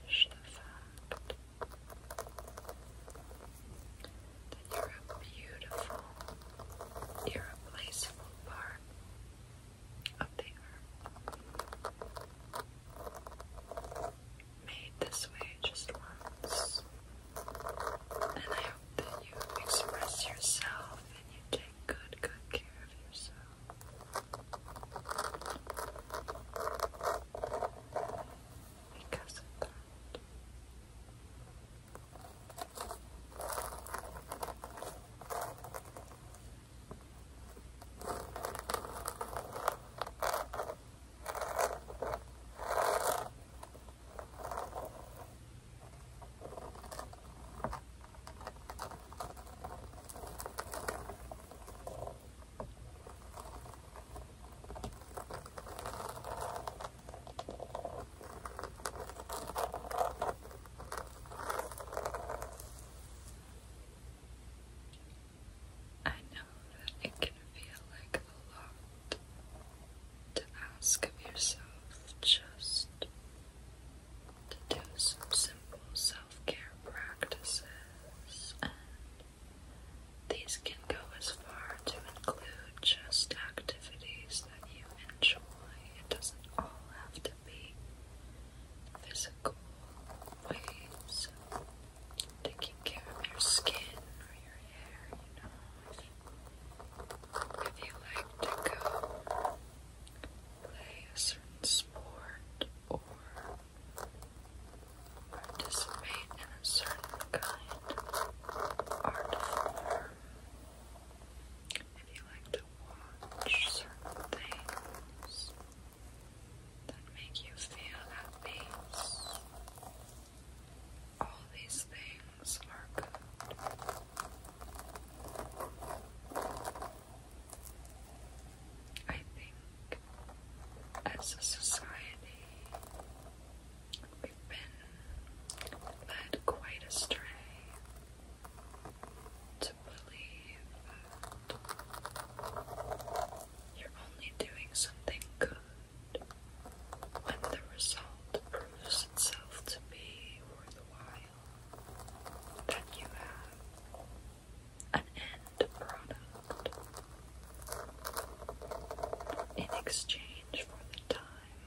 cherish the fact that you're a beautiful, irreplaceable part of the earth, made this way just once. And I hope that you express yourself and you take good care of yourself. Because of that. I know that it can feel like a lot to ask of yourself just to do some simple self-care practices, and these can go as far to include just activities that you enjoy. It doesn't all have to be physical ways of taking care of your skin or your hair, if you like to go play a certain sport or participate in a certain kind of art form, if you like to watch certain things that make you feel at peace, all these things are good. I think as a society, we've been led quite astray to believe that you're only doing something good when the result proves itself to be worthwhile, that you have an end product in exchange for the time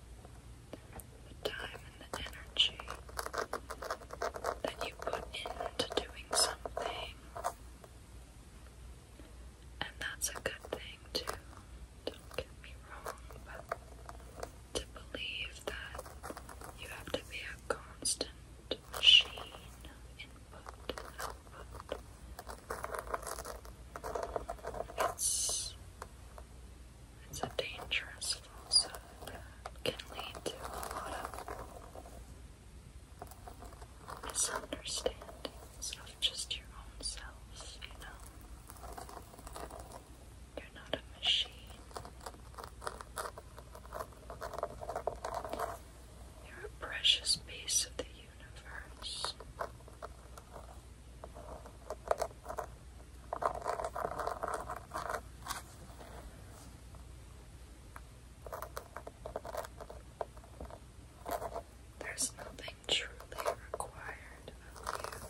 and the energy that you put into doing something. And that's a good thing too, don't get me wrong, but to believe that you have to be a constant machine of input and output, it's a dangerous falsehood that can lead to a lot of misunderstandings of just your own self, You're not a machine. You're a precious piece of the universe. There's nothing truly required of you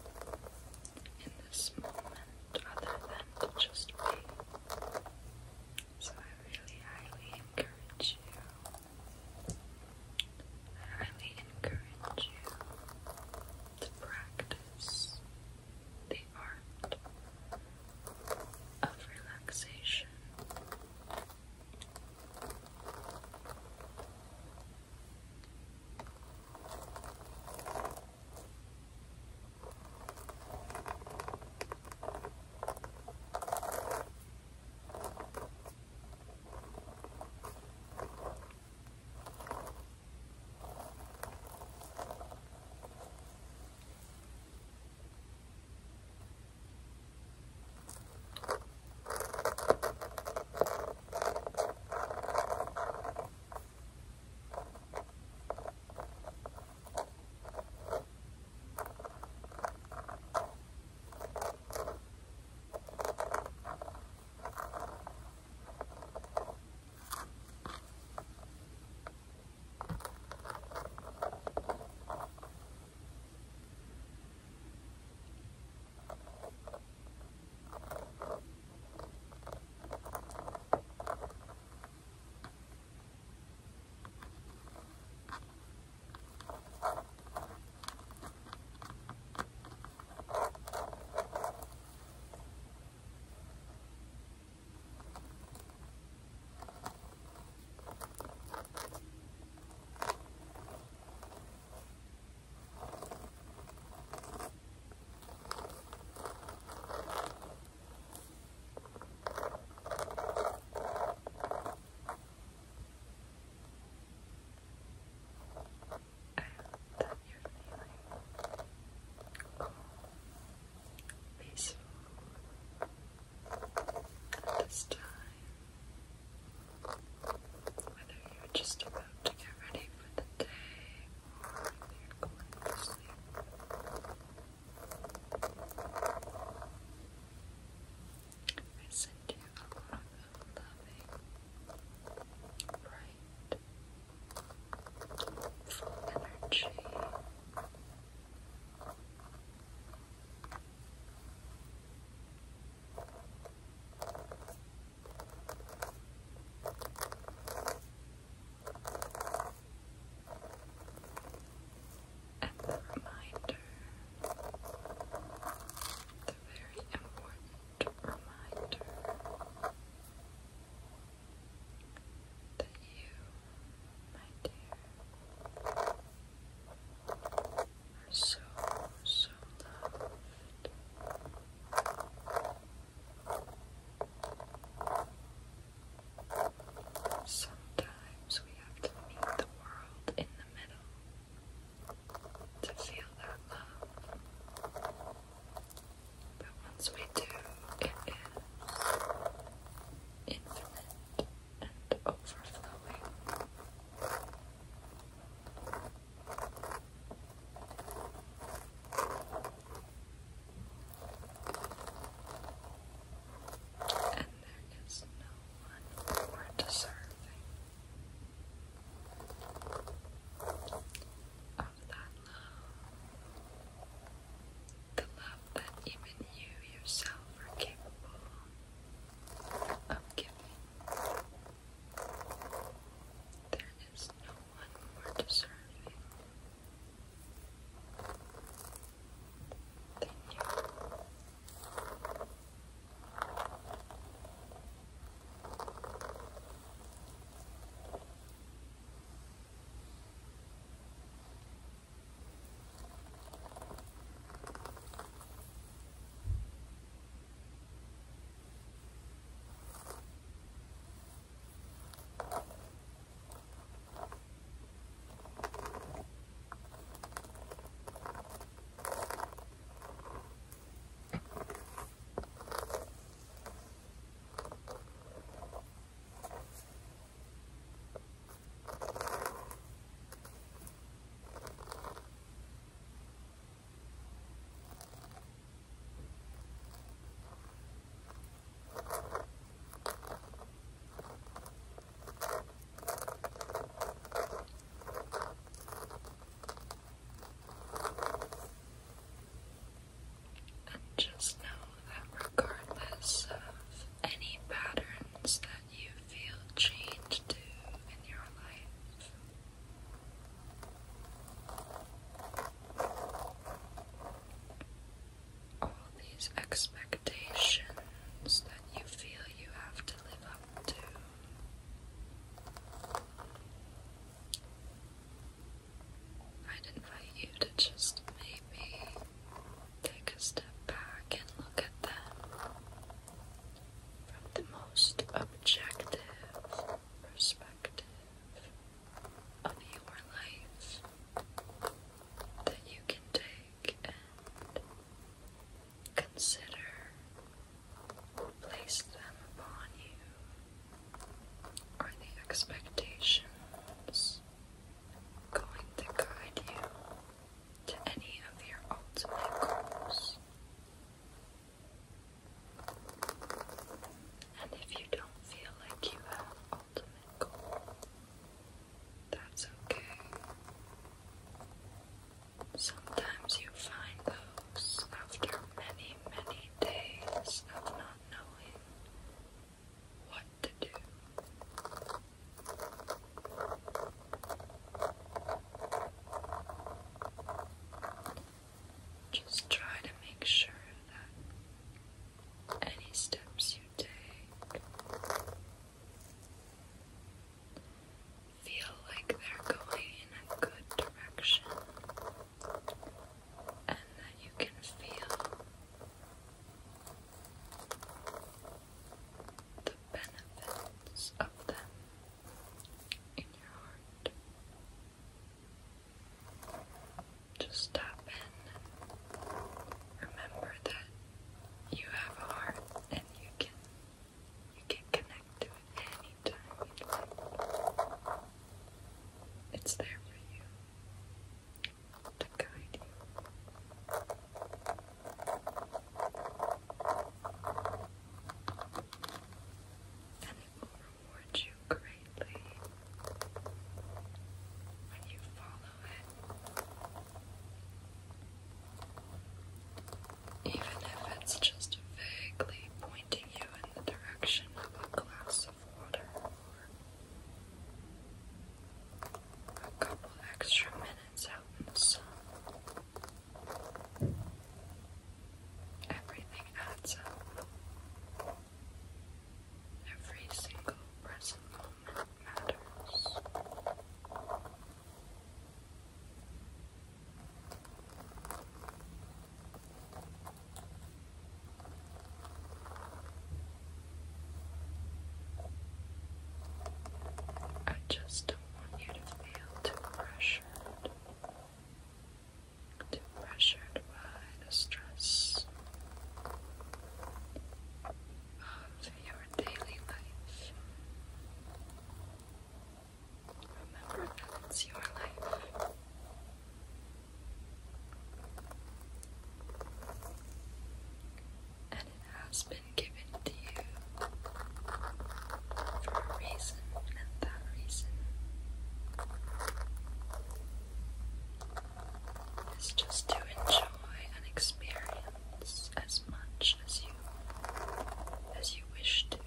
is just to enjoy and experience as much as you wish to.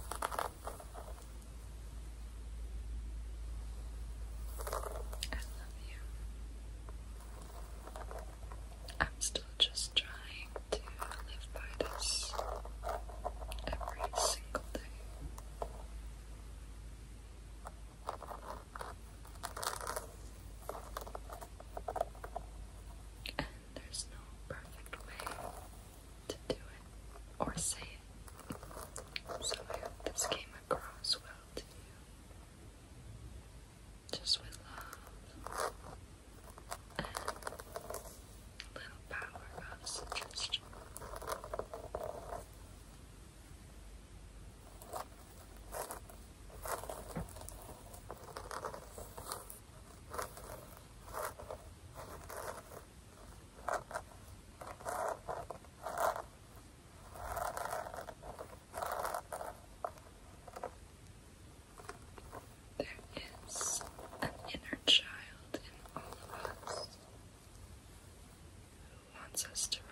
I love you. I'm still just trying to live by this every single day. And there's no perfect way to do it or say it. So I hope this came across well to you. Just with love and a little power of suggestion. There is an inner child in all of us who wants us to